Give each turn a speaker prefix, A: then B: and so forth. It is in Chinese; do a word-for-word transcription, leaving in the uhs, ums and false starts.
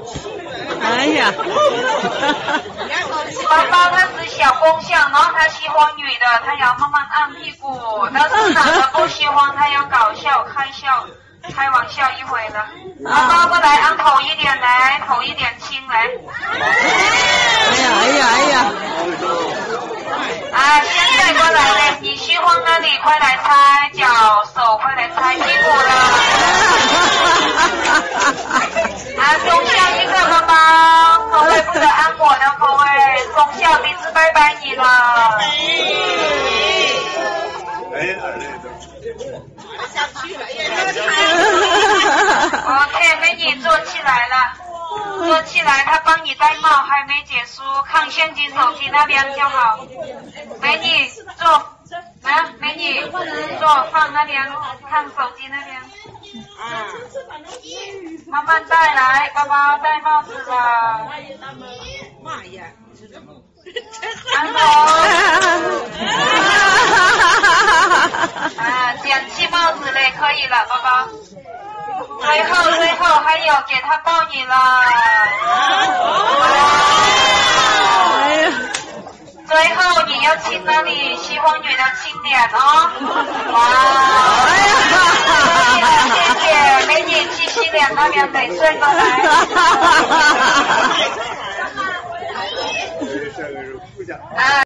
A: 哎呀，
B: 宝宝他是小公象，然后他喜欢女的，他要慢慢按屁股，但是男的不喜欢，他要搞笑开笑。开玩笑一会的，宝宝过来按头一点来，头一点轻来。
A: 哎呀哎呀哎呀！
B: 啊，现在过来了，你喜欢哪里？快来猜，脚手快来猜屁股了。啊，中校一个宝宝，口味不得按我的口味，中校鼻子拜拜你了。
C: 哎呀，
B: OK， 美女坐起来了，坐起来，他帮你戴帽，还没结束，看现金手机那边就好。美女坐，啊，美女坐，放那边，看手机那边。嗯，慢慢戴来，宝宝戴帽子了。妈呀！安头。啊，捡起帽子嘞，可以了，宝宝。最后，最后还有给他抱你了。
A: 哎呀！
B: 最后你要亲那里，喜欢女的亲脸哦。哇！可以了，谢谢，美女去洗脸那边得睡过来。啊。